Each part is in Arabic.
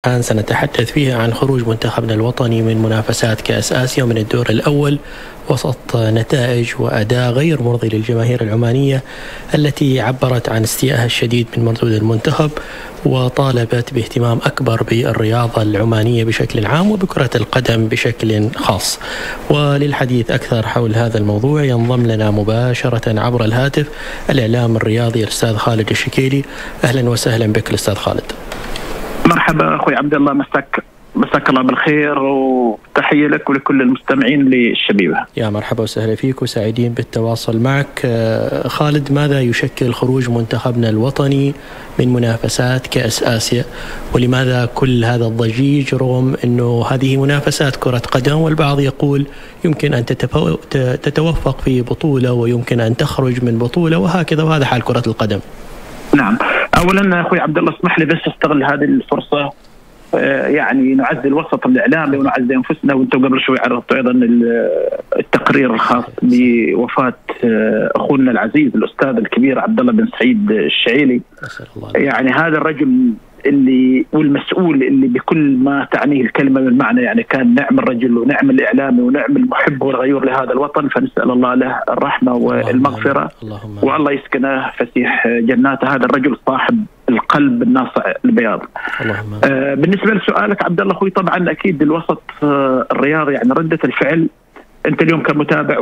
الآن سنتحدث فيها عن خروج منتخبنا الوطني من منافسات كأس آسيا ومن الدور الأول وسط نتائج وأداء غير مرضي للجماهير العمانية التي عبرت عن استيائها الشديد من مردود المنتخب وطالبت باهتمام أكبر بالرياضة العمانية بشكل عام وبكرة القدم بشكل خاص. وللحديث أكثر حول هذا الموضوع ينضم لنا مباشرة عبر الهاتف الإعلام الرياضي الأستاذ خالد الشكيلي. أهلا وسهلا بك الأستاذ خالد. مرحبا أخوي عبد الله، مساك الله بالخير وتحية لك ولكل المستمعين للشبيبة. يا مرحبا وسهلا فيك وسعيدين بالتواصل معك. خالد، ماذا يشكل خروج منتخبنا الوطني من منافسات كأس آسيا، ولماذا كل هذا الضجيج رغم أنه هذه منافسات كرة قدم والبعض يقول يمكن أن تتوفق في بطولة ويمكن أن تخرج من بطولة وهكذا، وهذا حال كرة القدم؟ نعم، أولا أخوي عبد الله اسمح لي بس استغل هذه الفرصة يعني نعزي الوسط الإعلامي ونعزي أنفسنا، وأنتم قبل شوي عرضتوا أيضا التقرير الخاص بوفاة أخونا العزيز الأستاذ الكبير عبد الله بن سعيد الشعيلي. يعني هذا الرجل اللي والمسؤول اللي بكل ما تعنيه الكلمة من معنى، يعني كان نعم الرجل ونعم الإعلامي ونعم المحب والغيور لهذا الوطن، فنسأل الله له الرحمة والمغفرة والله يسكنه فسيح جناته. هذا الرجل صاحب القلب الناصع البياض. بالنسبة لسؤالك عبد الله أخوي، طبعا أكيد الوسط الرياضي يعني ردة الفعل، أنت اليوم كمتابع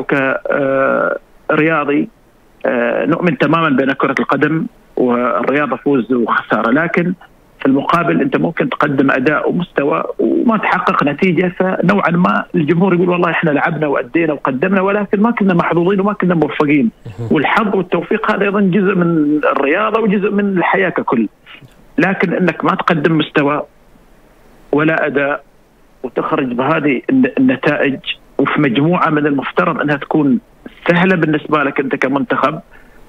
وكرياضي نؤمن تماما بأن كرة القدم والرياضة فوز وخسارة، لكن في المقابل أنت ممكن تقدم أداء ومستوى وما تحقق نتيجة، فنوعا ما الجمهور يقول والله إحنا لعبنا وأدينا وقدمنا ولكن ما كنا محظوظين وما كنا موفقين. والحظ والتوفيق هذا أيضا جزء من الرياضة وجزء من الحياة ككل، لكن أنك ما تقدم مستوى ولا أداء وتخرج بهذه النتائج وفي مجموعة من المفترض أنها تكون سهلة بالنسبة لك أنت كمنتخب،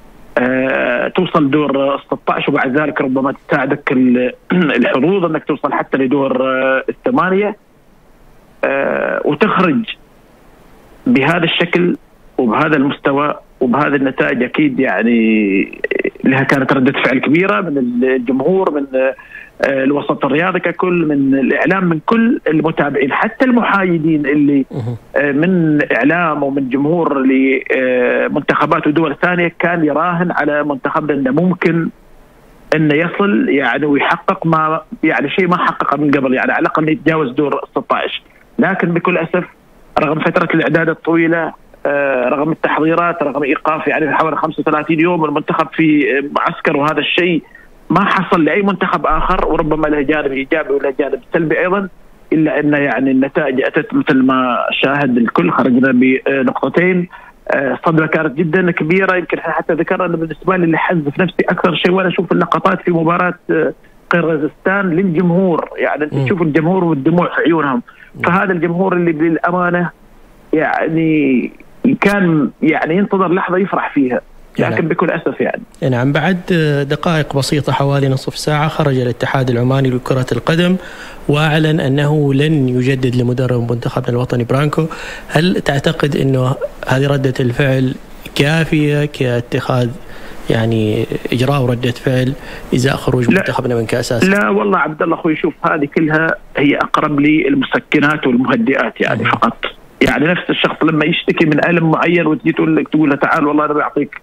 توصل دور 16 وبعد ذلك ربما تساعدك الحظوظ انك توصل حتى لدور الثمانية، وتخرج بهذا الشكل وبهذا المستوى وبهذه النتائج، اكيد يعني لها كانت ردة فعل كبيرة من الجمهور، من الوسط الرياضي ككل، من الإعلام، من كل المتابعين، حتى المحايدين اللي من إعلام ومن جمهور لمنتخبات ودول ثانية كان يراهن على منتخبنا أنه ممكن أنه يصل يعني ويحقق ما يعني شيء ما حققه من قبل، يعني على الأقل يتجاوز دور 16. لكن بكل أسف رغم فترة الإعداد الطويلة، رغم التحضيرات، رغم إيقاف يعني حوالي 35 يوم المنتخب في معسكر، وهذا الشيء ما حصل لأي منتخب آخر، وربما له جانب إيجابي وله جانب سلبي أيضا، إلا أن يعني النتائج أتت مثل ما شاهد الكل. خرجنا بنقطتين، صدمة كانت جدا كبيرة. يمكن حتى ذكرنا أنه بالنسبة لي اللي حزف نفسي أكثر شيء وأنا أشوف اللقطات في مباراة قرغيزستان للجمهور، يعني أنت تشوف الجمهور والدموع في عيونهم، فهذا الجمهور اللي بالأمانة يعني كان يعني ينتظر لحظة يفرح فيها، لكن بكل أسف يعني. نعم، بعد دقائق بسيطة حوالي نصف ساعة خرج الاتحاد العماني لكرة القدم وأعلن أنه لن يجدد لمدرب منتخبنا الوطني برانكو. هل تعتقد أنه هذه ردة الفعل كافية كاتخاذ يعني إجراء ردة فعل إزاء خروج منتخبنا من كأس آسيا؟ لا والله عبد الله أخوي، شوف هذه كلها هي أقرب للمسكنات والمهدئات يعني فقط. يعني نفس الشخص لما يشتكي من ألم معين وتجي تقول له تعال والله أنا بعطيك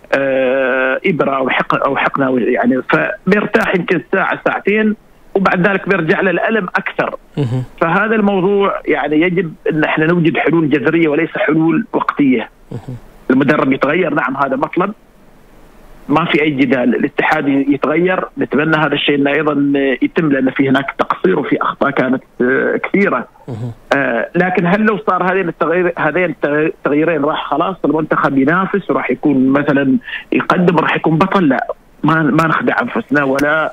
إبرة أو حقنة، يعني فبيرتاح يمكن ساعة ساعتين وبعد ذلك بيرجع له الألم أكثر. فهذا الموضوع يعني يجب أن احنا نوجد حلول جذرية وليس حلول وقتية. المدرب يتغير، نعم هذا مطلب ما في أي جدال، الاتحاد يتغير، نتمنى هذا الشيء أنه أيضا يتم لأن في هناك تقصير وفي أخطاء كانت كثيرة. لكن هل لو صار هذين التغييرين راح خلاص المنتخب ينافس وراح يكون مثلا يقدم راح يكون بطل؟ لا، ما نخدع أنفسنا ولا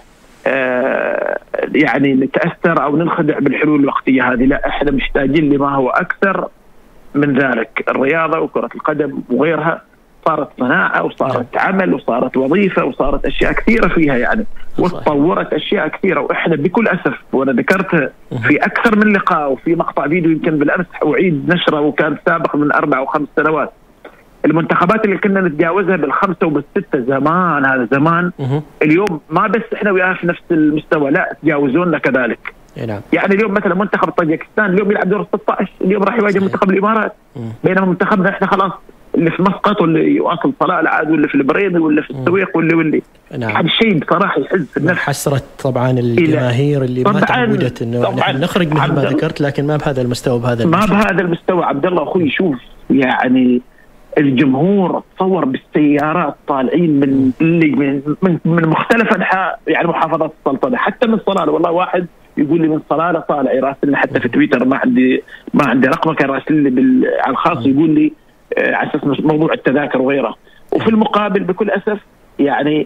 يعني نتأثر أو ننخدع بالحلول الوقتية هذه، لا احنا محتاجين لما هو أكثر من ذلك. الرياضة وكرة القدم وغيرها صارت صناعة وصارت عمل وصارت وظيفة وصارت أشياء كثيرة فيها يعني، وتطورت أشياء كثيرة، وإحنا بكل أسف وأنا ذكرتها في أكثر من لقاء وفي مقطع فيديو يمكن بالأمس أعيد نشره وكان سابق من 4 أو 5 سنوات. المنتخبات اللي كنا نتجاوزها بال5 وبال6 زمان، هذا زمان، اليوم ما بس إحنا وياها في نفس المستوى، لا تجاوزونا كذلك. نعم. يعني اليوم مثلا منتخب طاجكستان اليوم يلعب دور 16، اليوم راح يواجه منتخب الامارات، بينما منتخبنا احنا خلاص اللي في مسقط واللي يواصل صلالة عاد واللي في البريمي واللي في السويق واللي نعم. هذا الشيء بصراحه يحز في النفس. حسرة طبعا الجماهير اللي ما تعودت انه نحن نخرج مثل ما ذكرت، لكن ما بهذا المستوى ما بهذا المستوى. عبد الله اخوي شوف يعني الجمهور تصور بالسيارات طالعين من مختلف انحاء يعني محافظات السلطنه، حتى من صلاله. والله واحد يقول لي من صلاله طالع يراسلني حتى في تويتر، ما عندي رقمه، كان راسلني على الخاص يقول لي على اساس موضوع التذاكر وغيره. وفي المقابل بكل اسف يعني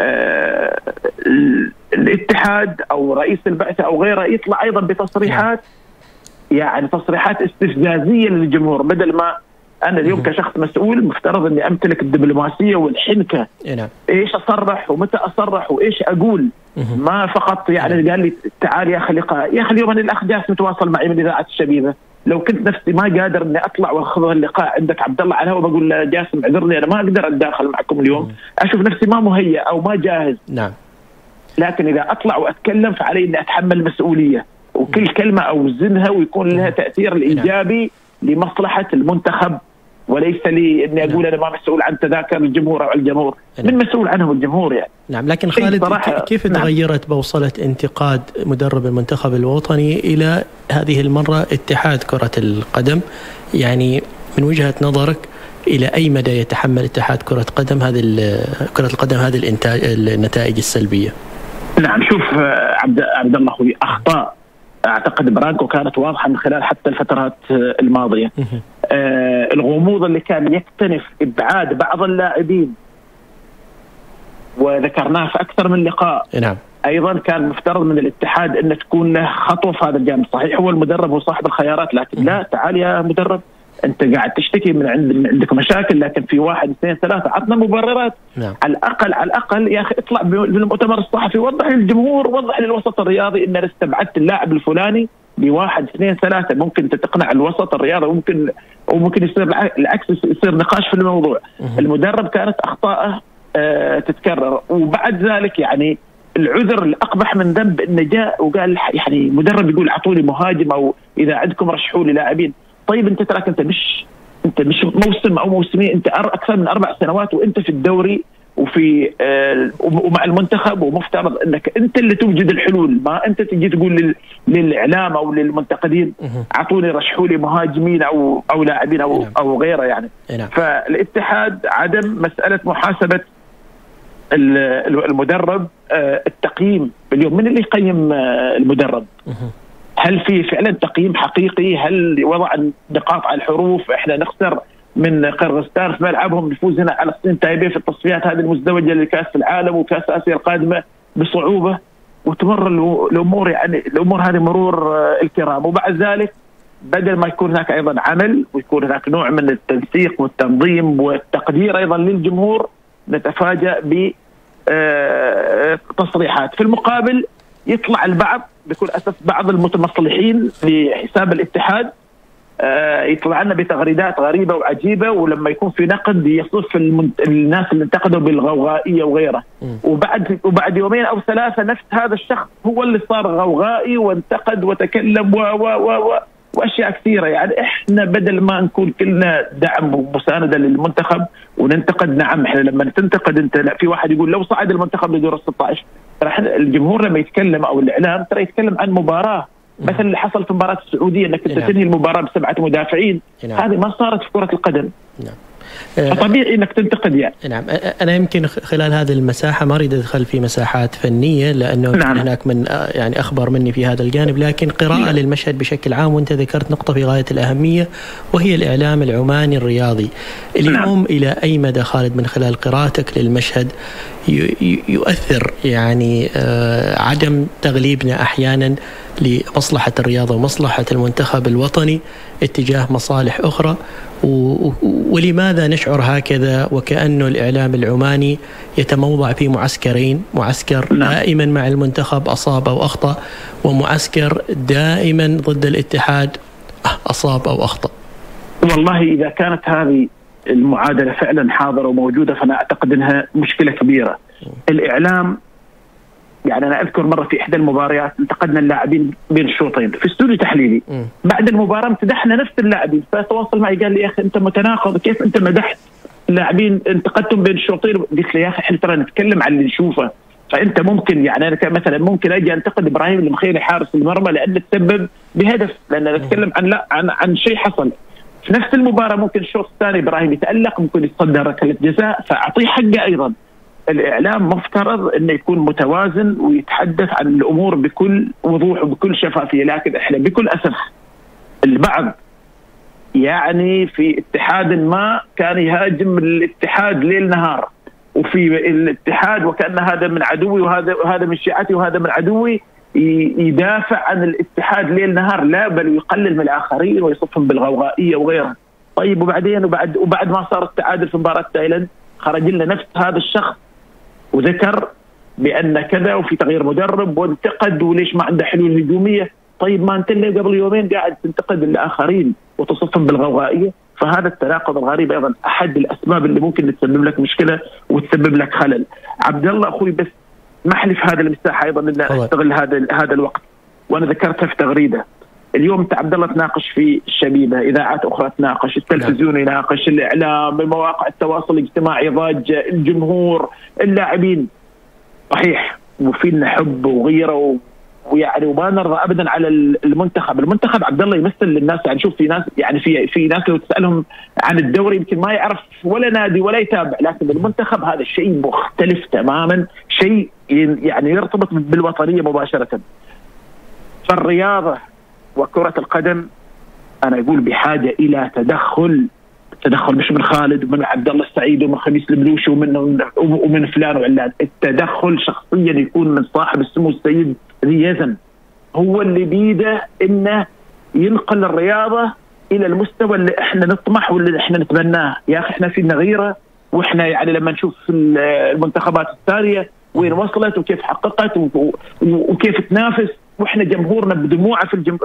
الاتحاد او رئيس البعثه او غيره يطلع ايضا بتصريحات يعني تصريحات استفزازيه للجمهور، بدل ما انا اليوم كشخص مسؤول مفترض اني امتلك الدبلوماسيه والحنكه. ايش اصرح ومتى اصرح وايش اقول، ما فقط يعني قال لي تعال يا اخي لقاء. يا اخي اليوم انا الاخ جاسم متواصل معي من اذاعه الشبيبه، لو كنت نفسي ما قادر اني اطلع واخذ اللقاء عندك عبد الله على الهواء بقول له جاسم اعذرني انا ما اقدر اتداخل معكم اليوم، اشوف نفسي ما مهيئ او ما جاهز. نعم. لكن اذا اطلع واتكلم فعلي اني اتحمل مسؤوليه، وكل كلمه اوزنها ويكون لها تاثير الايجابي لمصلحه المنتخب، وليس لي اني اقول انا ما مسؤول عن تذاكر الجمهور او الجمهور، من مسؤول عنهم الجمهور يعني. نعم. لكن خالد كيف تغيرت بوصلة انتقاد مدرب المنتخب الوطني الى هذه المرة اتحاد كرة القدم؟ يعني من وجهة نظرك الى اي مدى يتحمل اتحاد كرة القدم هذه النتائج السلبية؟ نعم شوف عبد الله اخوي، اخطاء اعتقد برانكو كانت واضحه من خلال حتى الفترات الماضيه. الغموض اللي كان يكتنف ابعاد بعض اللاعبين وذكرناه في اكثر من لقاء. نعم. ايضا كان مفترض من الاتحاد ان تكون له خطوه في هذا الجانب. صحيح هو المدرب هو صاحب الخيارات، لكن لا، تعال يا مدرب انت قاعد تشتكي من عندك مشاكل، لكن في 1 2 3 عطنا مبررات. نعم. على الاقل يا اخي اطلع بالمؤتمر الصحفي وضح للجمهور، وضح للوسط الرياضي ان انا استبعدت اللاعب الفلاني ب1 2 3. ممكن تقنع الوسط الرياضي وممكن يصير العكس، يصير نقاش في الموضوع. المدرب كانت اخطائه تتكرر، وبعد ذلك يعني العذر الاقبح من ذنب انه جاء وقال يعني مدرب يقول اعطوني مهاجم او اذا عندكم رشحوا لي لاعبين. طيب انت تراك انت مش موسم او موسمين، انت اكثر من 4 سنوات وانت في الدوري وفي ومع المنتخب، ومفترض انك انت اللي توجد الحلول، ما انت تجي تقول للاعلام او للمنتقدين اعطوني رشحوا لي مهاجمين او لاعبين او غيره يعني. فالاتحاد عدم مساله محاسبه المدرب، التقييم اليوم من اللي يقيم المدرب؟ هل في فعلا تقييم حقيقي؟ هل وضع نقاط على الحروف؟ احنا نخسر من قرغستان في ملعبهم، نفوز هنا على الصين تايبي في التصفيات هذه المزدوجه لكاس العالم وكاس اسيا القادمه بصعوبه، وتمر الامور يعني الامور هذه مرور الكرام. وبعد ذلك بدل ما يكون هناك ايضا عمل ويكون هناك نوع من التنسيق والتنظيم والتقدير ايضا للجمهور، نتفاجأ بتصريحات. في المقابل يطلع البعض بكل اسف بعض المتمصلحين في حساب الاتحاد يطلع لنا بتغريدات غريبه وعجيبه، ولما يكون في نقد يصف الناس اللي انتقدوا بالغوغائيه وغيره، وبعد يومين او 3 نفس هذا الشخص هو اللي صار غوغائي وانتقد وتكلم واشياء كثيره. يعني احنا بدل ما نكون كلنا دعم ومسانده للمنتخب وننتقد، نعم احنا لما تنتقد انت، لا، في واحد يقول لو صعد المنتخب لدور 16، ترى الجمهور لما يتكلم او الاعلام ترى يتكلم عن مباراه، مثل اللي حصل في مباراه السعوديه انك انت تنهي المباراه ب7 مدافعين. هذه ما صارت في كره القدم. فطبيعي انك تنتقد يعني. نعم. انا يمكن خلال هذه المساحه ما اريد ادخل في مساحات فنيه لانه هناك من يعني اخبر مني في هذا الجانب، لكن قراءه للمشهد بشكل عام. وانت ذكرت نقطه في غايه الاهميه وهي الاعلام العماني الرياضي اليوم. الى اي مدى خالد من خلال قراءتك للمشهد يؤثر يعني عدم تغليبنا احيانا لمصلحة الرياضة ومصلحة المنتخب الوطني اتجاه مصالح أخرى؟ ولماذا نشعر هكذا وكأنه الإعلام العماني يتموضع في معسكرين، معسكر دائما مع المنتخب أصاب أو أخطأ، ومعسكر دائما ضد الاتحاد أصاب أو أخطأ؟ والله إذا كانت هذه المعادلة فعلا حاضرة وموجودة فأنا أعتقد أنها مشكلة كبيرة. الإعلام يعني انا اذكر مره في احدى المباريات انتقدنا اللاعبين بين الشوطين في استوديو تحليلي. بعد المباراه امتدحنا نفس اللاعبين، فتواصل معي قال لي يا اخي انت متناقض، كيف انت مدحت اللاعبين انتقدتهم بين الشوطين؟ قلت له يا اخي احنا ترى نتكلم عن اللي نشوفه. فانت ممكن يعني انا مثلا ممكن اجي انتقد ابراهيم المخيري حارس المرمى لانه تسبب بهدف، لان نتكلم عن شيء حصل. في نفس المباراه ممكن الشوط الثاني ابراهيم يتالق، ممكن يتصدر ركله جزاء، فاعطيه حقه ايضا. الاعلام مفترض انه يكون متوازن ويتحدث عن الامور بكل وضوح وبكل شفافيه، لكن احنا بكل اسف البعض يعني في اتحاد ما كان يهاجم الاتحاد ليل نهار، وفي الاتحاد وكأن هذا من عدوي وهذا من شيعتي وهذا من عدوي، يدافع عن الاتحاد ليل نهار، لا بل يقلل من الآخرين ويصفهم بالغوغائية وغيرها. طيب وبعدين وبعد ما صار التعادل في مباراة تايلاند خرج لنا نفس هذا الشخص وذكر بأن كذا وفي تغيير مدرب وانتقد وليش ما عنده حلول هجومية. طيب ما انت اللي قبل يومين قاعد تنتقد الآخرين وتصفهم بالغوغائية. فهذا التناقض الغريب ايضا احد الاسباب اللي ممكن تسبب لك مشكله وتسبب لك خلل. عبد الله اخوي بس اسمح لي في هذه المساحه ايضا ان استغل هذا الوقت، وانا ذكرتها في تغريده. اليوم انت عبد الله تناقش في الشبيبه، اذاعات اخرى تناقش، التلفزيون يناقش، الاعلام، مواقع التواصل الاجتماعي ضاجه، الجمهور، اللاعبين. صحيح وفينا حب وغيره ويعني وما نرضى ابدا على المنتخب عبد الله يمثل للناس. يعني شوف في ناس يعني في ناس لو تسالهم عن الدوري يمكن ما يعرف ولا نادي ولا يتابع، لكن المنتخب هذا الشيء مختلف تماما، شيء يعني يرتبط بالوطنيه مباشره. فالرياضه وكره القدم انا اقول بحاجه الى تدخل مش من خالد ومن عبد الله السعيد ومن خميس البلوشي ومن فلان وعلان. التدخل شخصيا يكون من صاحب السمو السيد ذي يزن، هو اللي بيده انه ينقل الرياضه الى المستوى اللي احنا نطمح واللي احنا نتمناه. يا اخي احنا فينا غيره، واحنا يعني لما نشوف المنتخبات الثانيه وين وصلت وكيف حققت وكيف تنافس، واحنا جمهورنا بدموعه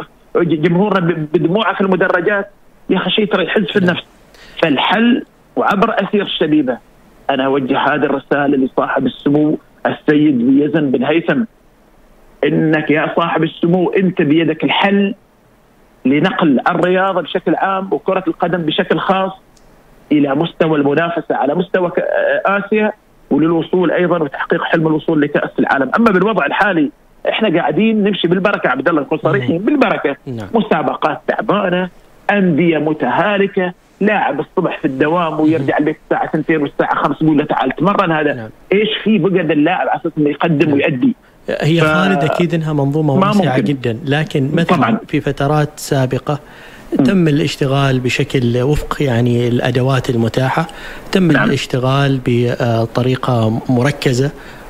في المدرجات. يا اخي شيء ترى يحز في النفس. فالحل وعبر اسير الشبيبه انا اوجه هذه الرساله لصاحب السمو السيد يزن بن هيثم، انك يا صاحب السمو انت بيدك الحل لنقل الرياضه بشكل عام وكره القدم بشكل خاص الى مستوى المنافسه على مستوى اسيا، وللوصول ايضا وتحقيق حلم الوصول لكاس العالم. اما بالوضع الحالي احنا قاعدين نمشي بالبركه عبد الله، نكون صريحين بالبركه. مسابقات تعبانه، انديه متهالكه، لاعب الصبح في الدوام ويرجع البيت الساعه 2 والساعه 5 يقول له تعال تمرن. هذا ايش فيه بقى اللاعب على اساس انه يقدم ويؤدي؟ هي خالد اكيد انها منظومه واسعه جدا، لكن مثلا طبعاً في فترات سابقه تم الاشتغال بشكل وفق يعني الادوات المتاحه، تم الاشتغال بطريقه مركزه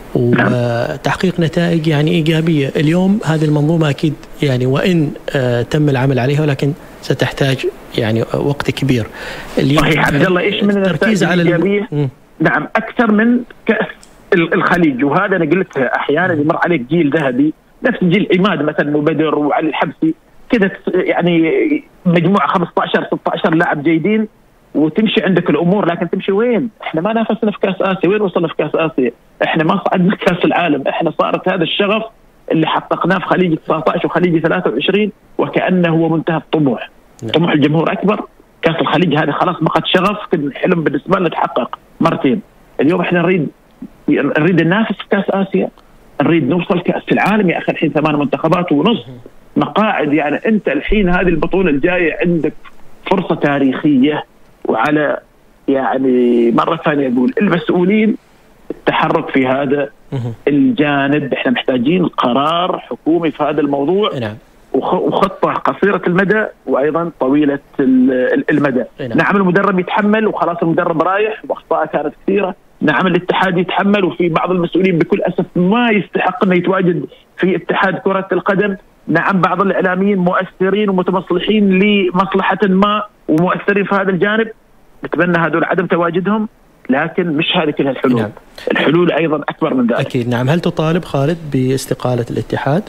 وتحقيق نتائج يعني ايجابيه. اليوم هذه المنظومه اكيد يعني وان تم العمل عليها ولكن ستحتاج يعني وقت كبير. صحيح عبد الله، ايش من النتائج الايجابيه؟ نعم اكثر من كاس الخليج، وهذا انا قلت احيانا يمر عليك جيل ذهبي نفس جيل عماد مثلا وبدر وعلي الحبسي كذا، يعني مجموعه 15 16 لاعب جيدين وتمشي عندك الامور. لكن تمشي وين؟ احنا ما نافسنا في كاس اسيا، وين وصلنا في كاس اسيا؟ احنا ما صعدنا كاس العالم. احنا صارت هذا الشغف اللي حققناه في خليج 19 وخليج 23 وكانه هو منتهى الطموح. طموح الجمهور اكبر. كاس الخليج هذا خلاص بقت شغف، كان حلم بالنسبه لنا تحقق مرتين. اليوم احنا نريد ننافس في كاس اسيا، نريد نوصل كاس العالم. يا اخي الحين 8 منتخبات ونص مقاعد، يعني انت الحين هذه البطوله الجايه عندك فرصه تاريخيه. وعلى يعني مره ثانيه اقول المسؤولين التحرك في هذا الجانب. احنا محتاجين قرار حكومي في هذا الموضوع، وخطه قصيره المدى وايضا طويله المدى. نعم المدرب يتحمل وخلاص، المدرب رايح واخطاء كانت كثيره. نعم الاتحاد يتحمل، وفي بعض المسؤولين بكل اسف ما يستحق انه يتواجد في اتحاد كره القدم. نعم بعض الاعلاميين مؤثرين ومتمصلحين لمصلحه ما ومؤثرين في هذا الجانب، نتمنى هذول عدم تواجدهم، لكن مش هذه كلها الحلول. نعم. الحلول ايضا اكبر من ذلك. اكيد. نعم. هل تطالب خالد باستقاله الاتحاد؟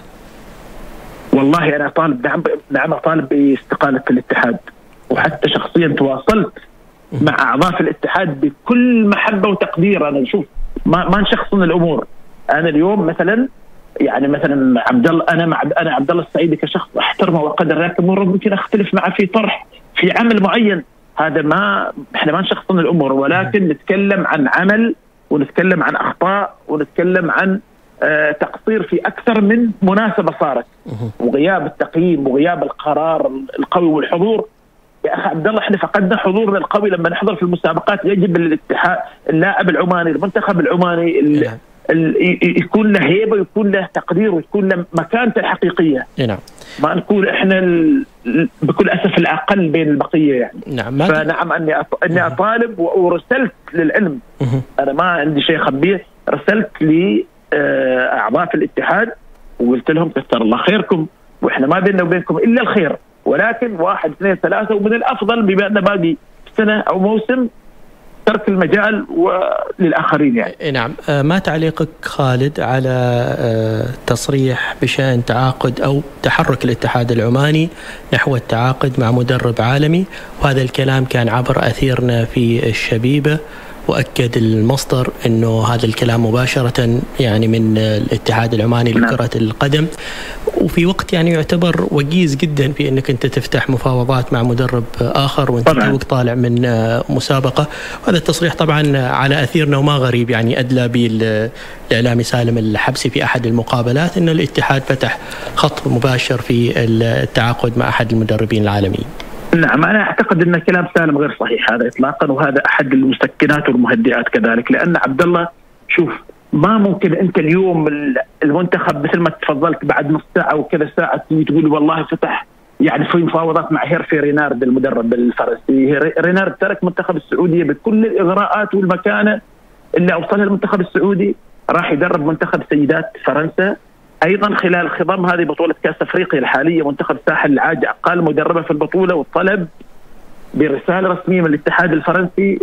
والله انا اطالب، نعم اطالب باستقاله الاتحاد، وحتى شخصيا تواصلت مع اعضاء في الاتحاد بكل محبه وتقدير. انا نشوف ما نشخصن الامور. انا اليوم مثلا يعني مثلا عبد الله، انا عبد الله السعيدي كشخص احترمه واقدر، لكن ممكن اختلف معه في طرح في عمل معين. هذا ما احنا ما نشخصن الامور، ولكن نتكلم عن عمل ونتكلم عن اخطاء ونتكلم عن تقصير في اكثر من مناسبه صارت، وغياب التقييم وغياب القرار القوي والحضور. يا اخي عبد الله، احنا فقدنا حضورنا القوي لما نحضر في المسابقات. يجب للاتحاد، اللاعب العماني، المنتخب العماني يكون له هيبه ويكون له تقدير ويكون له مكانته الحقيقيه. نعم. ما نكون احنا بكل اسف الاقل بين البقيه يعني. نعم. فنعم اني اطالب ورسلت للعلم. انا ما عندي شيء اخبيه، رسلت لاعضاء في الاتحاد وقلت لهم كثر الله خيركم، واحنا ما بيننا وبينكم الا الخير، ولكن 1 2 3، ومن الافضل بما ان باقي سنه او موسم ترك المجال وللآخرين يعني. نعم. ما تعليقك خالد على تصريح بشأن تعاقد أو تحرك الاتحاد العماني نحو التعاقد مع مدرب عالمي؟ وهذا الكلام كان عبر أثيرنا في الشبيبة، وأكد المصدر أنه هذا الكلام مباشرة يعني من الاتحاد العماني لكرة القدم، وفي وقت يعني يعتبر وجيز جدا في أنك أنت تفتح مفاوضات مع مدرب آخر وأنت توك طالع من مسابقة. وهذا التصريح طبعا على أثيرنا وما غريب، يعني أدلى بالإعلامي سالم الحبسي في أحد المقابلات أن الاتحاد فتح خط مباشر في التعاقد مع أحد المدربين العالميين. نعم، أنا أعتقد أن كلام سالم غير صحيح هذا إطلاقا، وهذا أحد المسكنات والمهدئات كذلك. لأن عبد الله، شوف، ما ممكن أنت اليوم المنتخب مثل ما تفضلت بعد نص ساعة وكذا ساعة تقول والله فتح يعني في مفاوضات مع هيرفي رينارد المدرب الفرنسي. رينارد ترك منتخب السعودية بكل الإغراءات والمكانة اللي أوصلها المنتخب السعودي، راح يدرب منتخب سيدات فرنسا. ايضا خلال خضم هذه بطوله كاس افريقيا الحاليه، منتخب ساحل العاج اقل مدربه في البطوله، وطلب برساله رسميه من الاتحاد الفرنسي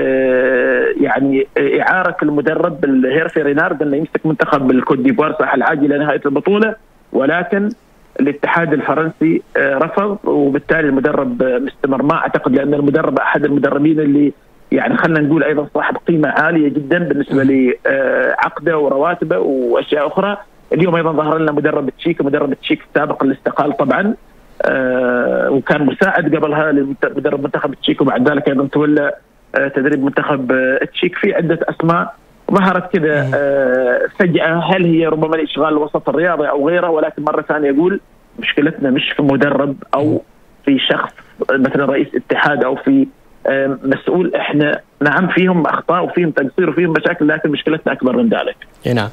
يعني اعاره المدرب هيرفي رينارد انه يمسك منتخب الكوت ديفوار ساحل العاج الى نهايه البطوله، ولكن الاتحاد الفرنسي رفض، وبالتالي المدرب مستمر. ما اعتقد، لان المدرب احد المدربين اللي يعني خلينا نقول ايضا صاحب قيمه عاليه جدا بالنسبه لعقده ورواتبه واشياء اخرى. اليوم ايضا ظهر لنا مدرب تشيك السابق اللي استقال طبعا، وكان مساعد قبلها لمدرب منتخب تشيك، وبعد ذلك ايضا تولى تدريب منتخب تشيك. في عده اسماء ظهرت كذا فجاه، هل هي ربما لاشغال الوسط الرياضي او غيره؟ ولكن مره ثانيه اقول مشكلتنا مش في مدرب او في شخص مثلا رئيس اتحاد او في مسؤول. احنا نعم فيهم اخطاء وفيهم تقصير وفيهم مشاكل، لكن مشكلتنا اكبر من ذلك. نعم.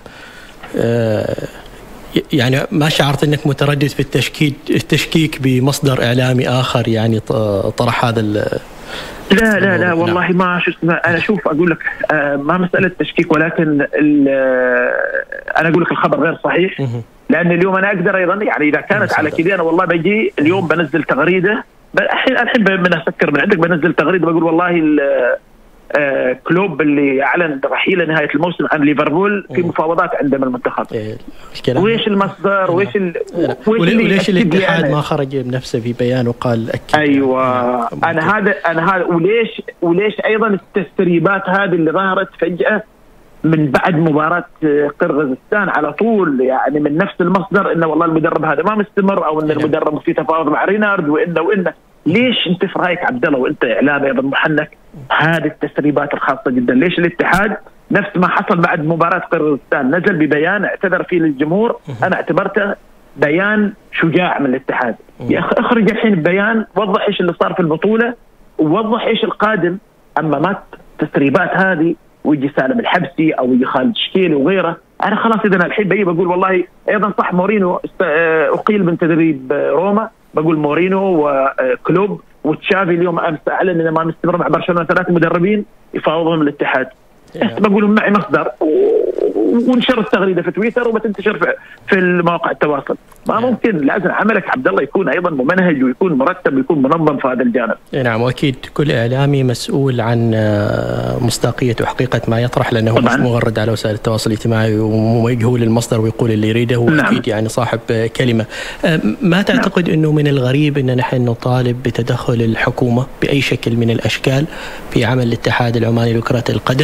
يعني ما شعرت انك متردد في التشكيك بمصدر اعلامي اخر يعني طرح هذا لا والله نعم. ما شو اسمه، انا شوف اقول لك ما مساله تشكيك، ولكن انا اقول لك الخبر غير صحيح. لان اليوم انا اقدر ايضا يعني اذا كانت على كذا، انا والله بجي اليوم بنزل تغريده الحين من اسكر من عندك، بنزل تغريده بقول والله كلوب اللي اعلن رحيله نهايه الموسم عن ليفربول في مفاوضات عندما المنتخب. ويش المصدر وليش الاتحاد ما خرج بنفسه في بيان وقال اكد؟ ايوه انا هذا وليش ايضا التسريبات هذه اللي ظهرت فجاه من بعد مباراه قرغيزستان على طول، يعني من نفس المصدر انه والله المدرب هذا ما مستمر، او ان المدرب في تفاوض مع رينارد وانه ليش انت في رايك عبد الله وانت اعلامي ايضا محنك هذه التسريبات الخاصه جدا؟ ليش الاتحاد نفس ما حصل بعد مباراه قرغيزستان نزل ببيان اعتذر فيه للجمهور؟ انا اعتبرته بيان شجاع من الاتحاد. يا اخي اخرج الحين بيان وضح ايش اللي صار في البطوله ووضح ايش القادم. اما ما التسريبات هذه ويجي سالم الحبسي او يجي خالد شكيلي وغيره، انا خلاص اذا الحين بقول والله ايضا صح مورينو اقيل من تدريب روما، بقول مورينو وكلوب وتشافي اليوم امس اعلن انه ما مستمر مع برشلونه 3 مدربين يفاوضون الاتحاد. بقول معي مصدر ونشر التغريده في تويتر وبتنتشر في مواقع التواصل. ما ممكن. لازم عملك عبد الله يكون ايضا ممنهج ويكون مرتب ويكون منظم في هذا الجانب. نعم، واكيد كل اعلامي مسؤول عن مصداقيه وحقيقه ما يطرح، لانه مش مغرد على وسائل التواصل الاجتماعي ومجهول المصدر ويقول اللي يريده، واكيد يعني صاحب كلمه. ما تعتقد انه من الغريب ان نحن نطالب بتدخل الحكومه باي شكل من الاشكال في عمل الاتحاد العماني لكرة القدم،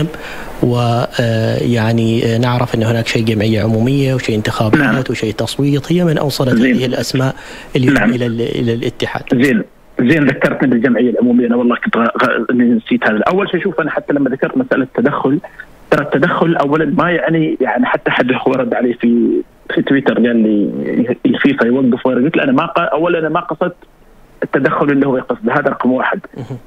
ويعني نعرف ان هناك شيء جمعيه عموميه وشيء انتخابات وشيء تصويت، هي من اوصلت هذه الاسماء اليوم الى الاتحاد. زين ذكرتني بالجمعيه العموميه، انا والله كنت نسيت هذا. اول شيء شوف، انا حتى لما ذكرت مساله التدخل، ترى التدخل اولا ما يعني حتى حد رد علي في تويتر قال لي الفيفا يوقف، وانا قلت له انا ما قصدت التدخل اللي هو يقصد، هذا رقم واحد.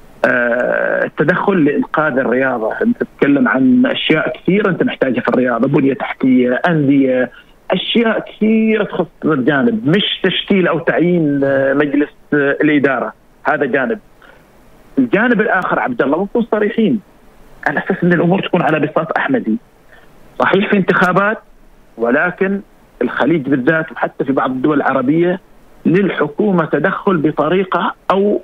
التدخل لإنقاذ الرياضة، أنت تتكلم عن أشياء كثيرة أنت محتاجها في الرياضة، بنية تحتية، أندية، أشياا كثيرة تخص الجانب، مش تشكيل أو تعيين مجلس الإدارة. هذا جانب. الجانب الآخر عبد الله، نكون صريحين، على أساس أن الأمور تكون على بساط أحمدي. صحيح في انتخابات، ولكن الخليج بالذات وحتى في بعض الدول العربية للحكومة تدخل بطريقة أو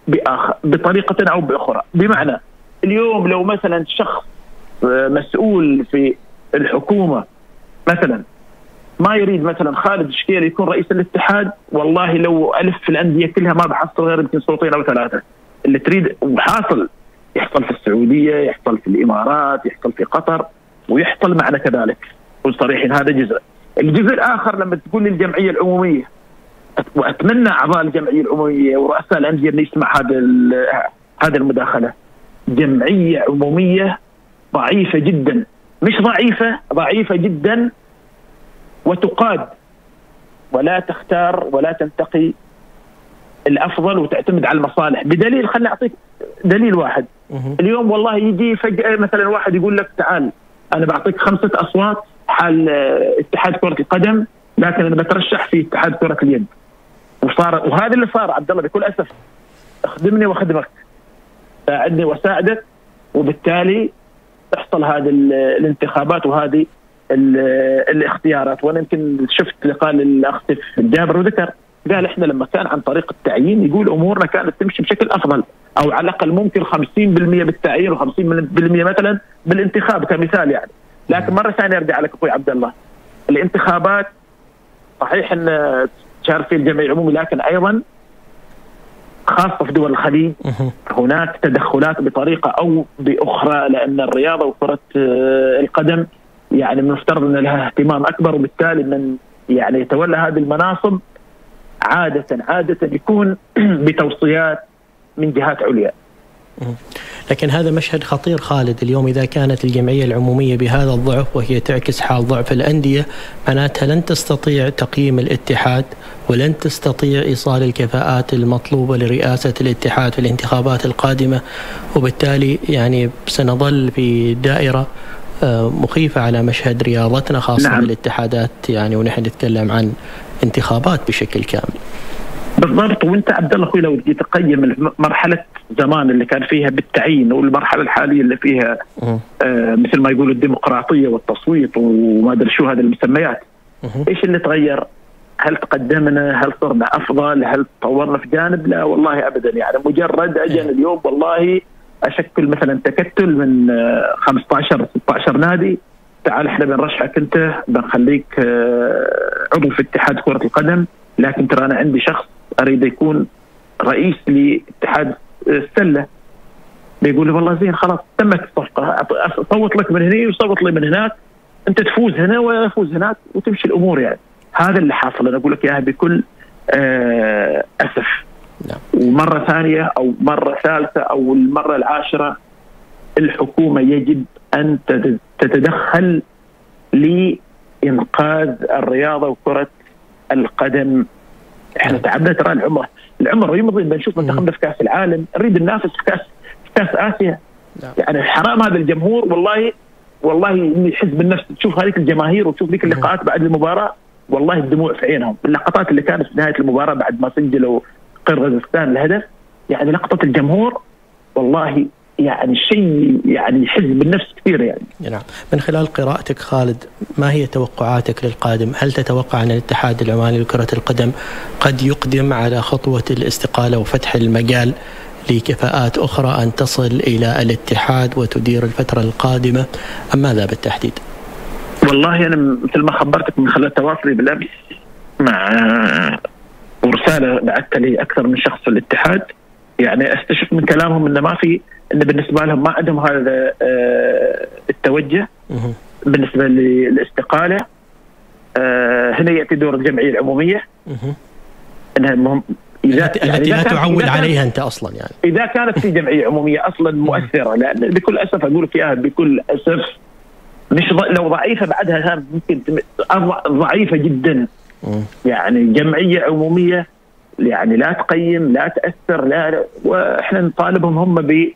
بطريقة أو بأخرى. بمعنى اليوم لو مثلا شخص مسؤول في الحكومة مثلا ما يريد مثلا خالد شكيل يكون رئيس الاتحاد، والله لو ألف في الأندية كلها ما بحصل غير يمكن صوتين أو ثلاثة اللي تريد. وحاصل يحصل في السعودية، يحصل في الإمارات، يحصل في قطر، ويحصل معنا كذلك. وصريحين هذا جزء. الجزء الآخر لما تقول لي الجمعية العمومية، وأتمنى أعضاء الجمعية العمومية ورؤساء الأندية أن يسمع هذا المداخلة. جمعية عمومية ضعيفة جدا، مش ضعيفة جدا، وتقاد ولا تختار ولا تنتقي الأفضل وتعتمد على المصالح. بدليل، خليني أعطيك دليل واحد. اليوم والله يجي فجأة مثلا واحد يقول لك تعال أنا بعطيك 5 أصوات حال اتحاد كرة القدم، لكن أنا بترشح في اتحاد كرة اليد. وهذا اللي صار عبد الله بكل أسف. اخدمني واخدمك، ساعدني وساعدك، وبالتالي تحصل هذه الانتخابات وهذه الاختيارات. وانا يمكن شفت لقاء للاخ جابر وذكر، قال احنا لما كان عن طريق التعيين يقول امورنا كانت تمشي بشكل افضل، او على الاقل ممكن 50% بالتعيين و50% مثلا بالانتخاب كمثال يعني. لكن مره ثانيه ارجع لك اخوي عبد الله، الانتخابات صحيح ان شارك في الجمعيه العمومي، لكن ايضا خاصه في دول الخليج هناك تدخلات بطريقه او باخرى، لان الرياضه وكره القدم يعني من المفترض ان لها اهتمام اكبر، وبالتالي من يعني يتولى هذه المناصب عاده يكون بتوصيات من جهات عليا. لكن هذا مشهد خطير خالد. اليوم إذا كانت الجمعية العمومية بهذا الضعف وهي تعكس حال ضعف الأندية، معناتها لن تستطيع تقييم الاتحاد ولن تستطيع إيصال الكفاءات المطلوبة لرئاسة الاتحاد في الانتخابات القادمة، وبالتالي يعني سنظل في دائرة مخيفة على مشهد رياضتنا خاصة نعم. بالاتحادات يعني، ونحن نتكلم عن انتخابات بشكل كامل. بالضبط. وانت عبد الله اخوي لو تجي تقيم مرحله زمان اللي كان فيها بالتعيين والمرحله الحاليه اللي فيها مثل ما يقولوا الديمقراطيه والتصويت وما ادري شو هذه المسميات، ايش اللي تغير؟ هل تقدمنا؟ هل صرنا افضل؟ هل تطورنا في جانب؟ لا والله ابدا. يعني مجرد اجل اليوم والله اشكل مثلا تكتل من 15 16 نادي، تعال احنا بنرشحك انت، بنخليك عضو في اتحاد كره القدم، لكن ترى انا عندي شخص اريد يكون رئيس لاتحاد السله. بيقول لي والله زين خلاص تمت الصفقه، اصوت لك من هنا وصوت لي من هناك، انت تفوز هنا ويفوز هناك وتمشي الامور يعني. هذا اللي حاصل، انا اقول لك اياها بكل اسف. ومره ثانيه او مره ثالثه او المره العاشره، الحكومه يجب ان تتدخل لانقاذ الرياضه وكره القدم. احنا تعبنا، ترى العمر يمضي، بنشوف منتخبنا في كاس العالم، نريد ننافس في كاس اسيا. يعني حرام هذا الجمهور، والله اني يحس بالنفس. تشوف هذيك الجماهير وتشوف ذيك اللقاءات بعد المباراه، والله الدموع في عينهم. اللقطات اللي كانت في نهايه المباراه بعد ما سجلوا قرغيزستان الهدف، يعني لقطه الجمهور والله يعني شيء يعني يحز بالنفس كثير يعني. نعم. من خلال قراءتك خالد، ما هي توقعاتك للقادم؟ هل تتوقع أن الاتحاد العماني لكرة القدم قد يقدم على خطوة الاستقالة وفتح المجال لكفاءات أخرى أن تصل إلى الاتحاد وتدير الفترة القادمة، أم ماذا بالتحديد؟ والله أنا مثل ما خبرتك من خلال تواصلي بالأمس مع ورسالة بعثت لي أكثر من شخص في الاتحاد، يعني أستشف من كلامهم أن ما في، أن بالنسبة لهم ما عندهم هذا التوجه بالنسبة للاستقالة. هنا يأتي دور الجمعية العمومية أنها التي لا تعول عليها أنت أصلا، يعني إذا كانت في جمعية عمومية أصلا مؤثرة، لأن بكل أسف أقول لك إياها بكل أسف، مش لو ضعيفة بعدها ممكن ضعيفة جدا. يعني جمعية عمومية يعني لا تقيم لا تأثر لا، وإحنا نطالبهم هم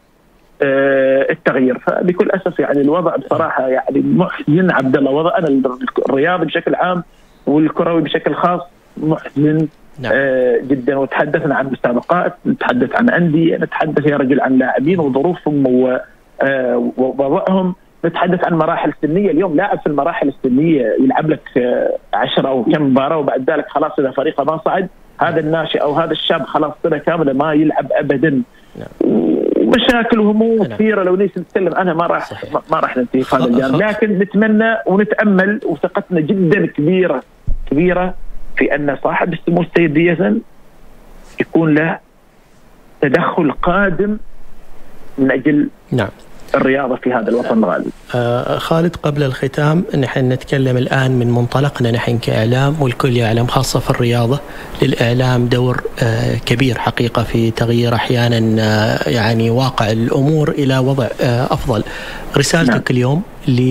بالتغيير. فبكل أسف يعني الوضع بصراحة يعني محزن عبد الله. وضع أنا الرياضي بشكل عام والكروي بشكل خاص محزن. نعم. جدا. وتحدثنا عن مسابقات، نتحدث عن أندية، نتحدث يا رجل عن لاعبين وظروفهم ووضعهم، نتحدث عن مراحل سنية. اليوم لاعب في المراحل السنية يلعب لك 10 أو كم مباراة وبعد ذلك خلاص إذا فريقه ما صعد هذا الناشئ أو هذا الشاب خلاص سنة كاملة ما يلعب أبدا. ومشاكل وهموم كثيرة لو نيجي نتكلم عنها ما راح ننتهي في هذا الجانب. لكن نتمنى ونتأمل وثقتنا جدا كبيرة في أن صاحب السمو السيد ديزن يكون له تدخل قادم من أجل الرياضة في هذا الوطن الغالي. خالد، قبل الختام نحن نتكلم الآن من منطلقنا نحن كإعلام، والكل يعلم خاصة في الرياضة للإعلام دور كبير حقيقة في تغيير أحيانا يعني واقع الأمور إلى وضع أفضل. رسالتك اليوم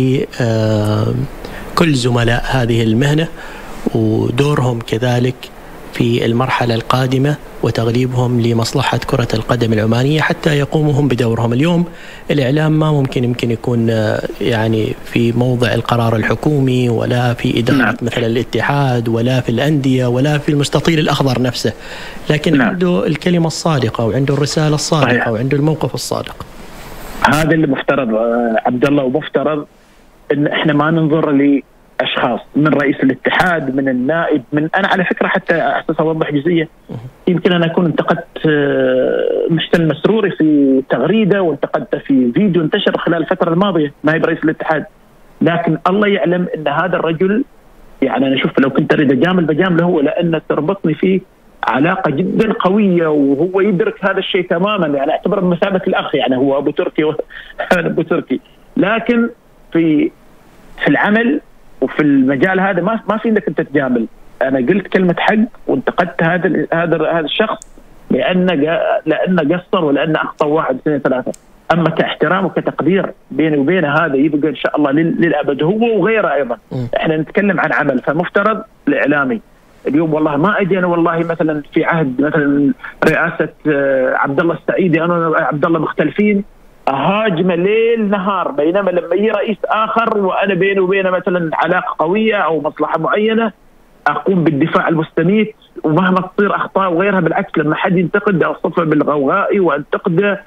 لكل زملاء هذه المهنة ودورهم كذلك في المرحلة القادمة وتغليبهم لمصلحة كرة القدم العمانية حتى يقوموا هم بدورهم. اليوم الإعلام ما يمكن يكون يعني في موضع القرار الحكومي ولا في إدارة مثلا الاتحاد ولا في الأندية ولا في المستطيل الأخضر نفسه، لكن عنده الكلمة الصادقة وعنده الرسالة الصادقة وعنده الموقف الصادق. هذا اللي مفترض عبد الله، ومفترض إن إحنا ما ننظر لأشخاص من رئيس الاتحاد من النائب من أنا على فكرة حتى أحسس أوضح جزئية. يمكن أنا أكون انتقدت محسن مسروري في تغريدة وانتقدته في فيديو انتشر خلال الفترة الماضية، ما هي برئيس الاتحاد، لكن الله يعلم أن هذا الرجل يعني أنا أشوف لو كنت أريد أجامل بجامله هو، لأن تربطني فيه علاقة جدا قوية وهو يدرك هذا الشيء تماما. يعني أعتبره بمثابة الأخ، يعني هو أبو تركي وأنا أبو تركي، لكن في العمل وفي المجال هذا ما في انك انت تجامل. انا قلت كلمه حق وانتقدت هذا الشخص لانه قصر ولانه اخطا 1 2 3. اما كاحترام وكتقدير بيني وبينه هذا يبقى ان شاء الله للابد، هو وغيره ايضا. احنا نتكلم عن عمل، فمفترض الاعلامي اليوم والله ما اجي انا والله مثلا في عهد مثلا رئاسه عبد الله السعيدي انا وعبد الله مختلفين هاجمه ليل نهار، بينما لما يجي رئيس اخر وانا بيني وبينه مثلا علاقه قويه او مصلحه معينه اقوم بالدفاع المستميت ومهما تصير اخطاء وغيرها. بالعكس لما حد ينتقد اوصفه بالغوغائي وانتقده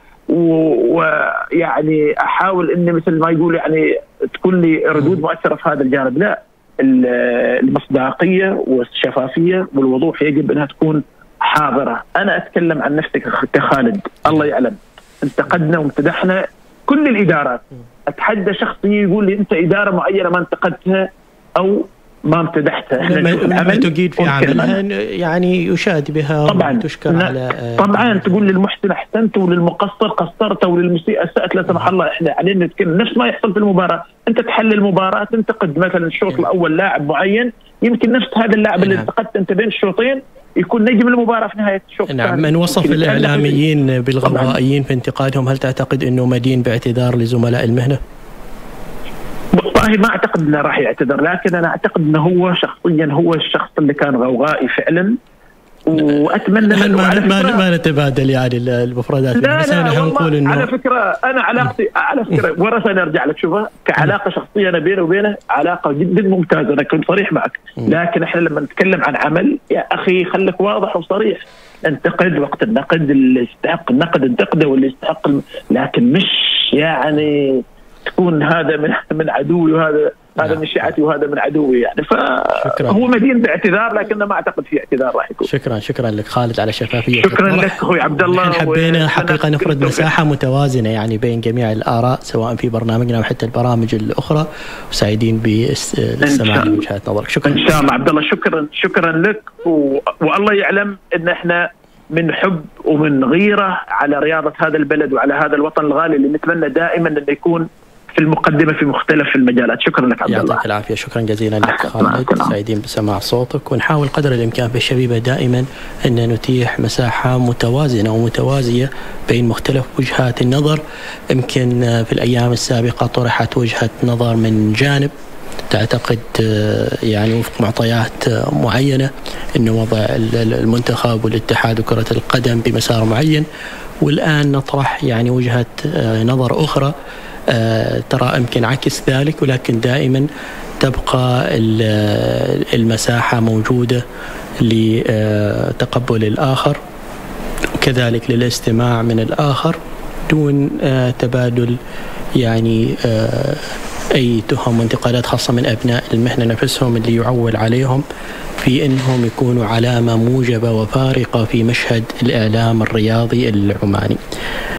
ويعني احاول اني مثل ما يقول يعني تكون لي ردود مؤثره في هذا الجانب. لا، المصداقيه والشفافيه والوضوح يجب انها تكون حاضره. انا اتكلم عن نفسي كخالد، الله يعلم انتقدنا وامتدحنا كل الادارات. اتحدى شخص يقول لي انت اداره معينه ما انتقدتها او ما امتدحتها. ما تجيد في عملها يعني يشاد بها طبعا تشكر على طبعا تقول للمحسن احسنت وللمقصر قصرت وللمسيء اسأت لا سمح الله. احنا علينا نتكلم نفس ما يحصل في المباراه، انت تحلل المباراه تنتقد مثلا الشوط الاول لاعب معين، يمكن نفس هذا اللاعب اللي انتقدت انت بين الشوطين يكون نجم المباراة في نهاية الشوط. نعم. من وصف الإعلاميين بالغوغائيين في انتقادهم، هل تعتقد أنه مدين باعتذار لزملاء المهنة؟ والله ما أعتقد أنه راح يعتذر، لكن أنا أعتقد أنه هو شخصيا هو الشخص اللي كان غوغائي فعلا واتمنى ما نتبادل يعني المفردات. لا نقول إنه على فكره انا علاقتي على فكره ورثه نرجع لك شوفها كعلاقه شخصيه انا بيني وبينه علاقه جدا ممتازه، انا كنت صريح معك. لكن احنا لما نتكلم عن عمل يا اخي خليك واضح وصريح، انتقد وقت النقد، اللي يستحق النقد انتقده واللي يستحق لكن مش يعني تكون هذا من عدوي وهذا من شيعتي وهذا من عدوي يعني. فهو مدين باعتذار لكن ما اعتقد في اعتذار راح يكون. شكرا لك خالد على شفافيه. شكرا لك اخوي عبد الله. حبينا حقيقه نفرض مساحه متوازنه يعني بين جميع الاراء سواء في برنامجنا وحتى البرامج الاخرى، وسعيدين بالاستماع لوجهات نظرك. شكرا ان شاء الله عبد الله. شكرا لك والله يعلم ان احنا من حب ومن غيره على رياضه هذا البلد وعلى هذا الوطن الغالي اللي نتمنى دائما انه يكون في المقدمة في مختلف المجالات. شكرا لك عبد الله. يعطيك العافية. شكرا جزيلا لك خالد، سعيدين بسماع صوتك، ونحاول قدر الإمكان في الشبيبة دائما أن نتيح مساحة متوازنة ومتوازية بين مختلف وجهات النظر. يمكن في الأيام السابقة طرحت وجهة نظر من جانب تعتقد يعني وفق معطيات معينة أنه وضع المنتخب والاتحاد وكرة القدم بمسار معين، والآن نطرح يعني وجهة نظر أخرى ترى يمكن عكس ذلك، ولكن دائما تبقى المساحة موجودة لتقبل الآخر وكذلك للاستماع من الآخر دون تبادل يعني أي تهم وانتقادات خاصة من أبناء المهنة نفسهم اللي يعول عليهم في أنهم يكونوا علامة موجبة وفارقة في مشهد الإعلام الرياضي العماني.